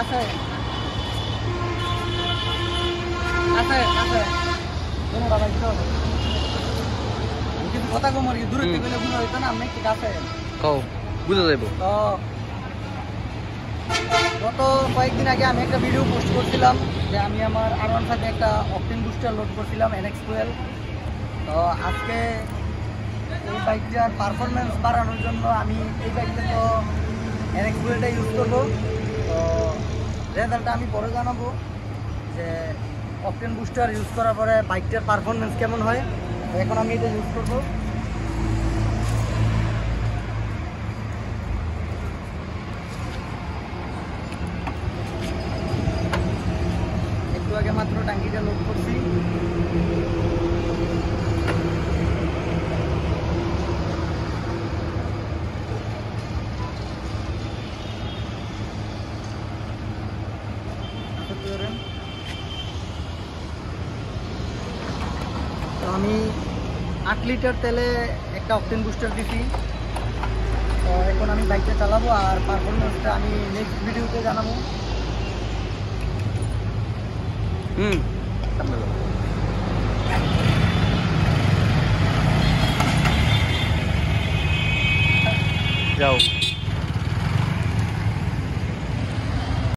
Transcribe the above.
আছে আছে আছে কোনটা বাইক তো কিন্তু কথা কম আর দূরে থেকে গেলে বুঝা হইতো না আমি ঠিক আছে কও বুঝা যাইবো তো গত কয়েকদিন আগে আমি একটা ভিডিও পোস্ট করছিলাম যে আমি আমার R15 একটা অকটেন বুস্টার লোড করছিলাম NX12 তো আজকে এই বাইকটার পারফরমেন্স বাড়ানোর জন্য আমি এই বাইকটা তো NX12টা ইউজ করবো তো রেজাল্টটা আমি পরে জানাবো যে অকটেন বুস্টার ইউজ করার পরে বাইকটার পারফরমেন্স কেমন হয় তো এখন আমি এটা ইউজ করবো একটু আগে মাত্র ট্যাঙ্কিটা লোড করছি তো আমি 8 লিটার তেলে একটা অকটেন বুস্টার দিছি তো এখন আমি বাইকটা চালাবো আর পারফরমেন্সটা আমি নেক্সট ভিডিওতে জানাবো হুম